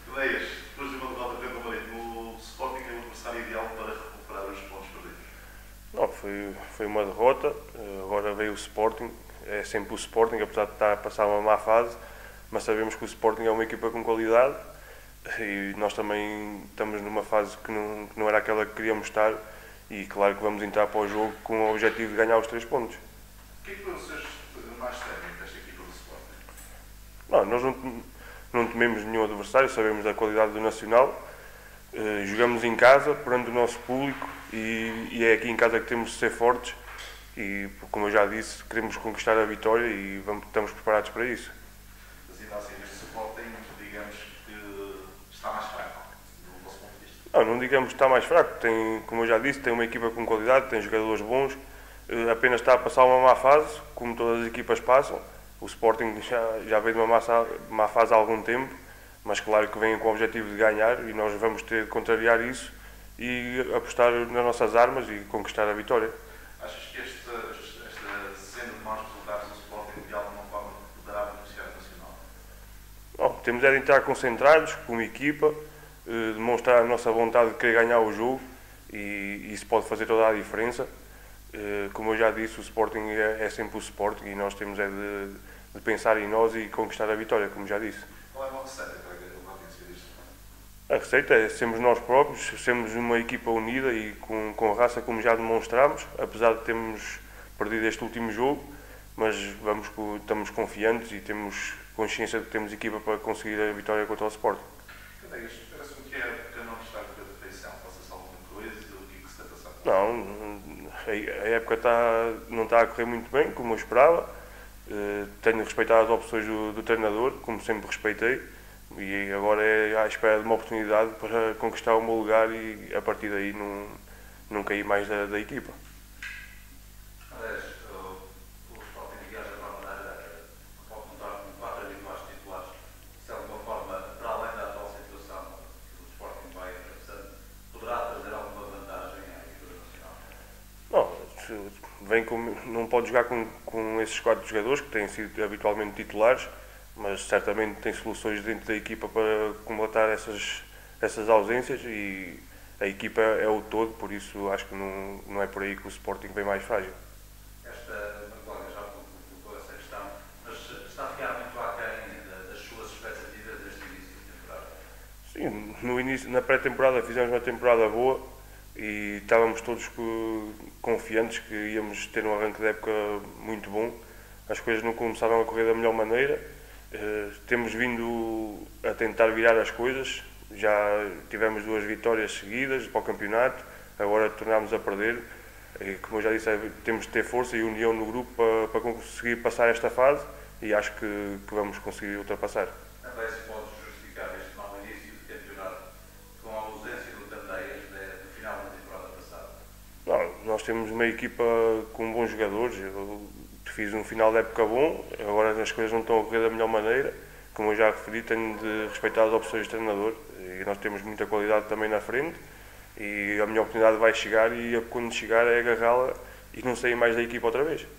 Ideias, depois de uma derrota frente ao Marítimo, o Sporting é o adversário ideal para recuperar os pontos perdidos? Não, foi uma derrota, agora veio o Sporting, é sempre o Sporting, apesar de estar a passar uma má fase, mas sabemos que o Sporting é uma equipa com qualidade e nós também estamos numa fase que não era aquela que queríamos estar e claro que vamos entrar para o jogo com o objetivo de ganhar os 3 pontos. O que é que foi o seu mais técnico desta equipa do Sporting? Não, nós não tememos nenhum adversário, sabemos da qualidade do Nacional, jogamos em casa, perante o nosso público e é aqui em casa que temos de ser fortes e, como eu já disse, queremos conquistar a vitória e estamos preparados para isso. Mas ainda assim, este Sporting, digamos que está mais fraco, do vosso ponto de vista. Não digamos que está mais fraco, como eu já disse, tem uma equipa com qualidade, tem jogadores bons, apenas está a passar uma má fase, como todas as equipas passam. O Sporting já veio de uma má fase há algum tempo, mas claro que vem com o objetivo de ganhar e nós vamos ter de contrariar isso e apostar nas nossas armas e conquistar a vitória. Achas que esta senda de maus resultados do Sporting de alguma forma poderá beneficiar o Nacional? Bom, temos é de entrar concentrados, como equipa, demonstrar a nossa vontade de querer ganhar o jogo e isso pode fazer toda a diferença. Como eu já disse, o Sporting é sempre o Sporting e nós temos é de pensar em nós e conquistar a vitória, como já disse. Qual é a receita para vencer isto? A receita é sermos nós próprios, sermos uma equipa unida e com raça, como já demonstramos, apesar de termos perdido este último jogo, mas estamos confiantes e temos consciência de que temos equipa para conseguir a vitória contra o Sporting. Parece-me que a época não está a correr de feição. Passa-se alguma coisa? O que é que se está a passar? Não, a época não está a correr muito bem, como eu esperava. Tenho respeitado as opções do treinador, como sempre respeitei, e agora é à espera de uma oportunidade para conquistar o meu lugar e a partir daí não cair mais da equipa. Aliás, o Sporting viaja para a Madeira, pode contar com 4 habituais titulares. Se de alguma forma, para além da atual situação que o Sporting vai atravessando, poderá trazer alguma vantagem à equipa nacional? Não pode jogar com esses 4 jogadores que têm sido habitualmente titulares, mas certamente tem soluções dentro da equipa para combatar essas ausências e a equipa é o todo, por isso acho que não é por aí que o Sporting vem mais frágil. Esta colega já colocou essa questão, mas está a ficar muito aquém das suas expectativas deste início de temporada? Sim, na pré-temporada fizemos uma temporada boa e estávamos todos confiantes que íamos ter um arranque de época muito bom. As coisas não começaram a correr da melhor maneira. Temos vindo a tentar virar as coisas, já tivemos 2 vitórias seguidas para o campeonato, agora tornámos a perder. Como eu já disse, temos de ter força e união no grupo para conseguir passar esta fase e acho que vamos conseguir ultrapassar. Também se pode justificar este mau início de campeonato com a ausência do Tandeias no final da temporada passada? Não, nós temos uma equipa com bons jogadores. Eu fiz um final de época bom, agora as coisas não estão a correr da melhor maneira. Como eu já referi, tenho de respeitar as opções do treinador e nós temos muita qualidade também na frente e a minha oportunidade vai chegar e quando chegar é agarrá-la e não sair mais da equipa outra vez.